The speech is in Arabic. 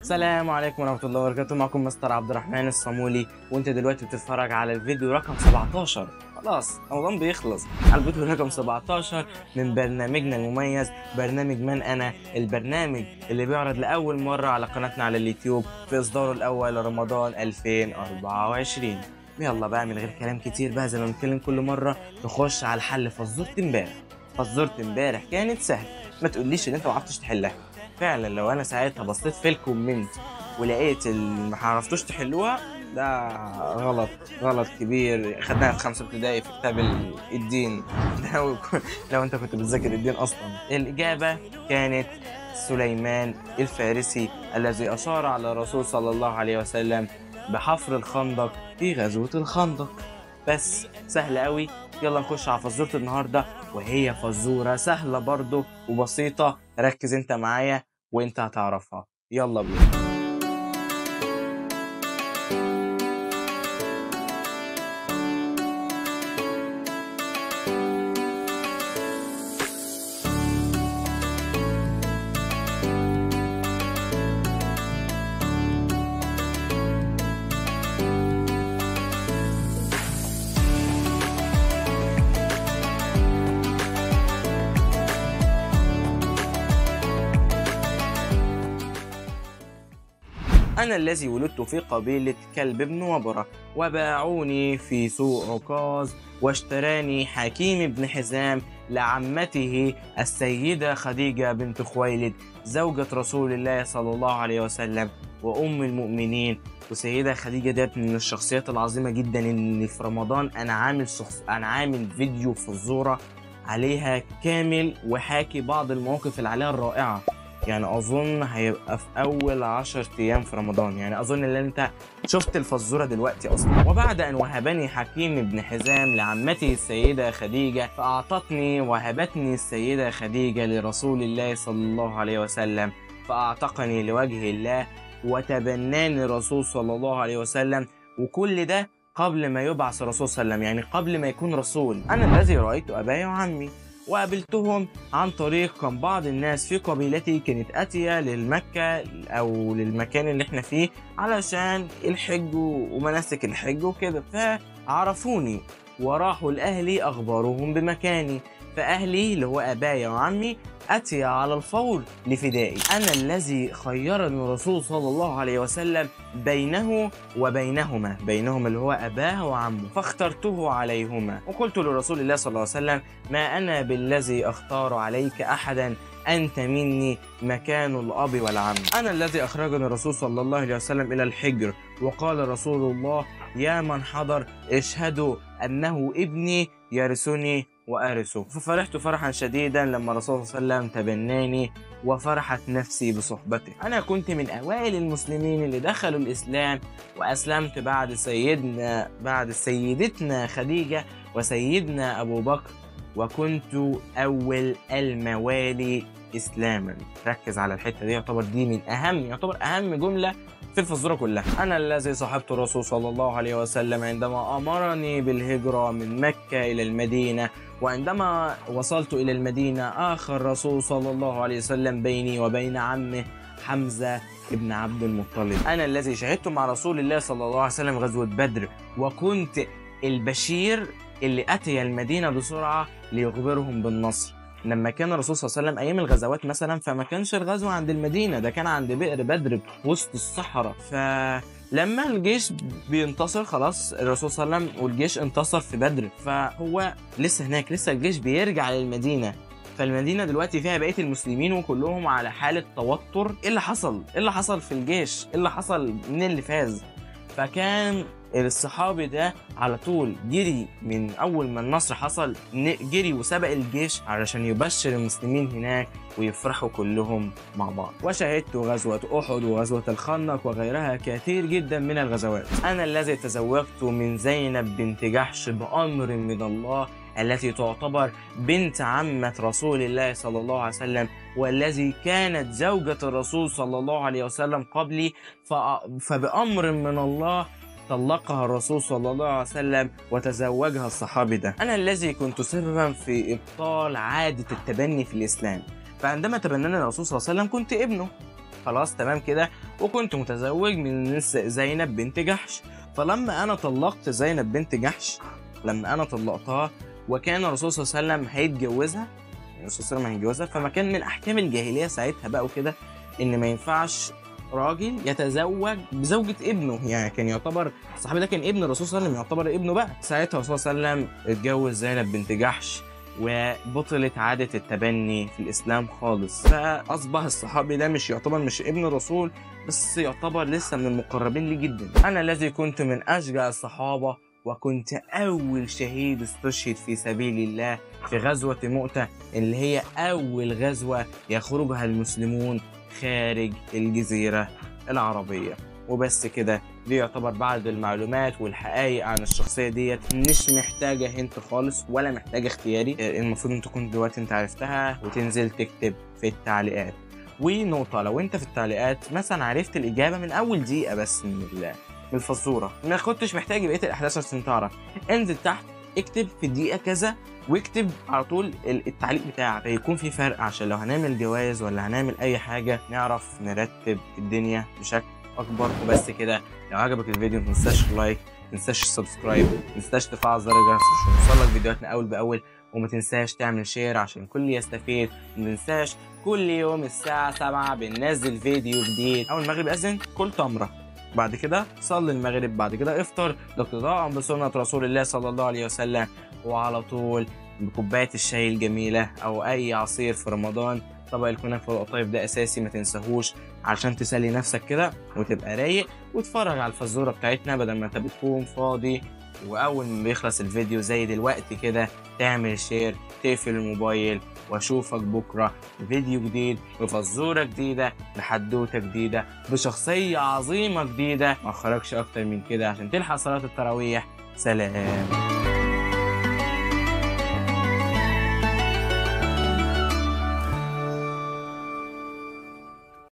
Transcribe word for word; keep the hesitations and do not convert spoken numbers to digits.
السلام عليكم ورحمة الله وبركاته. معكم مستر عبد الرحمن الصامولي، وانت دلوقتي بتتفرج على الفيديو رقم سبعتاشر. خلاص رمضان بيخلص، على الفيديو رقم سبعتاشر من برنامجنا المميز برنامج من انا، البرنامج اللي بيعرض لاول مرة على قناتنا على اليوتيوب في اصداره الاول رمضان ألفين وأربعة وعشرين. يلا بقى من غير كلام كتير بقى، زي ما بنتكلم كل مرة، نخش على الحل. فزورة امبارح فزورة امبارح كانت سهلة، ما تقوليش ان انت ما عرفتش تحلها. فعلا لو انا ساعتها بصيت في الكومنت ولقيت اللي ما عرفتوش تحلوها، ده غلط غلط كبير. خدناها في خمسة ابتدائي في كتاب الدين. لو لو انت كنت بتذاكر الدين اصلا. الاجابه كانت سليمان الفارسي الذي اشار على الرسول صلى الله عليه وسلم بحفر الخندق في غزوه الخندق. بس سهله قوي. يلا نخش على فزوره النهارده، وهي فزوره سهله برضو وبسيطه. ركز انت معايا وانت هتعرفها. يلا بينا. أنا الذي ولدت في قبيلة كلب بن وبرة، وباعوني في سوق عكاظ، واشتراني حكيم بن حزام لعمته السيدة خديجة بنت خويلد زوجة رسول الله صلى الله عليه وسلم وأم المؤمنين. وسيدة خديجة ديت من الشخصيات العظيمة جدا، إن في رمضان أنا عامل شخص أنا عامل فيديو فزورة عليها كامل، وحاكي بعض المواقف اللي عليها الرائعة. يعني اظن هيبقى في اول عشر ايام في رمضان، يعني اظن ان انت شفت الفزوره دلوقتي اصلا. وبعد ان وهبني حكيم بن حزام لعمته السيده خديجه، فاعطتني وهبتني السيده خديجه لرسول الله صلى الله عليه وسلم، فاعتقني لوجه الله، وتبناني الرسول صلى الله عليه وسلم. وكل ده قبل ما يبعث الرسول صلى الله عليه وسلم، يعني قبل ما يكون رسول. انا الذي رايت اباي وعمي وقابلتهم عن طريق كان بعض الناس في قبيلتي كانت آتية للمكة أو للمكان اللي احنا فيه علشان الحج ومناسك الحج وكده، فعرفوني وراحوا لأهلي أخبروهم بمكاني، فأهلي اللي هو أبايا وعمي أتي على الفور لفدائي. أنا الذي خيرني الرسول صلى الله عليه وسلم بينه وبينهما، بينهما اللي هو أباه وعمه، فاخترته عليهما. وقلت لرسول الله صلى الله عليه وسلم: ما أنا بالذي أختار عليك أحدا، أنت مني مكان الأب والعم. أنا الذي أخرجني الرسول صلى الله عليه وسلم إلى الحجر، وقال رسول الله: يا من حضر اشهدوا أنه ابني يرثني وأرثه. ففرحت فرحا شديدا لما الرسول صلى الله عليه وسلم تبناني، وفرحت نفسي بصحبته. أنا كنت من أوائل المسلمين اللي دخلوا الإسلام، وأسلمت بعد سيدنا بعد سيدتنا خديجة وسيدنا أبو بكر، وكنت أول الموالي إسلاما. ركز على الحتة دي، يعتبر دي من أهم يعتبر أهم جملة في الفزورة كلها. أنا الذي صاحبت الرسول صلى الله عليه وسلم عندما أمرني بالهجرة من مكة إلى المدينة، وعندما وصلت إلى المدينة آخى الرسول صلى الله عليه وسلم بيني وبين عمه حمزة ابن عبد المطلب. أنا الذي شهدت مع رسول الله صلى الله عليه وسلم غزوة بدر، وكنت البشير اللي أتي المدينة بسرعة ليخبرهم بالنصر. لما كان الرسول صلى الله عليه وسلم أيام الغزوات مثلا، فما كانش الغزو عند المدينة، ده كان عند بئر بدر في وسط الصحراء. فلما الجيش بينتصر خلاص، الرسول صلى الله عليه وسلم والجيش انتصر في بدر، فهو لسه هناك، لسه الجيش بيرجع للمدينة. فالمدينة دلوقتي فيها بقية المسلمين وكلهم على حالة توتر. ايه اللي حصل؟ ايه اللي حصل في الجيش؟ ايه اللي حصل؟ مين اللي فاز؟ فكان الصحابي ده على طول جري من اول ما النصر حصل، جري وسبق الجيش علشان يبشر المسلمين هناك ويفرحوا كلهم مع بعض. وشهدت غزوة احد وغزوة الخندق وغيرها كثير جدا من الغزوات. انا الذي تزوجت من زينب بنت جحش بامر من الله، التي تعتبر بنت عمة رسول الله صلى الله عليه وسلم، والذي كانت زوجة الرسول صلى الله عليه وسلم قبلي، فبأمر من الله طلقها الرسول صلى الله عليه وسلم وتزوجها الصحابي ده. أنا الذي كنت سببا في إبطال عادة التبني في الإسلام، فعندما تبناني الرسول صلى الله عليه وسلم كنت ابنه، خلاص تمام كده، وكنت متزوج من زينب بنت جحش. فلما انا طلقت زينب بنت جحش، لما انا طلقتها وكان الرسول صلى الله عليه وسلم هيتجوزها، الرسول صلى الله عليه وسلم هيتجوزها، فما كان من احكام الجاهليه ساعتها بقى وكده ان ما ينفعش راجل يتزوج بزوجة ابنه. يعني كان يعتبر الصحابي ده كان ابن الرسول صلى الله عليه وسلم، يعتبر ابنه بقى. ساعتها الرسول صلى الله عليه وسلم اتجوز زينب بنت جحش، وبطلت عادة التبني في الإسلام خالص. فأصبح الصحابي ده مش يعتبر مش ابن الرسول، بس يعتبر لسه من المقربين لي جدا. أنا الذي كنت من أشجع الصحابة، وكنت أول شهيد استشهد في سبيل الله في غزوة مؤتة، اللي هي أول غزوة يخرجها المسلمون خارج الجزيرة العربية. وبس كده، دي يعتبر بعض المعلومات والحقائق عن الشخصية ديت، مش محتاجة هنت خالص ولا محتاجة اختياري. المفروض ان تكون دلوقتي انت عرفتها وتنزل تكتب في التعليقات. ونقطة، لو انت في التعليقات مثلا عرفت الإجابة من أول دقيقة بس من من الفزورة، ما كنتش محتاج بقية الأحداث عشان تعرف، انزل تحت اكتب في الدقيقة كذا، واكتب على طول التعليق بتاعك، فيكون في فرق عشان لو هنعمل جوائز ولا هنعمل أي حاجة نعرف نرتب الدنيا بشكل أكبر. وبس كده، لو عجبك الفيديو متنساش لايك، متنساش سبسكرايب، متنساش تفعل زر الجرس عشان يوصلك فيديوهاتنا أول بأول، وما تنساش تعمل شير عشان الكل يستفيد. وما تنساش كل يوم الساعة سبعة بننزل فيديو جديد. أول المغرب أذن كل تمرة، بعد كده صلي المغرب، بعد كده افطر لاقتداء بسنة رسول الله صلى الله عليه وسلم، وعلى طول بكوباية الشاي الجميلة أو أي عصير في رمضان. طبق الكنافة والقطايف ده أساسي ما تنساهوش علشان تسلي نفسك كده وتبقى رايق، وتتفرج على الفزورة بتاعتنا بدل ما أنت بتكون فاضي. وأول ما بيخلص الفيديو زي دلوقتي كده تعمل شير، تقفل الموبايل، واشوفك بكرة بفيديو جديد بفزورة جديدة بحدوتة جديدة بشخصية عظيمة جديدة. ما اخرجش اكتر من كده عشان تلحق صلاة التراويح. سلام.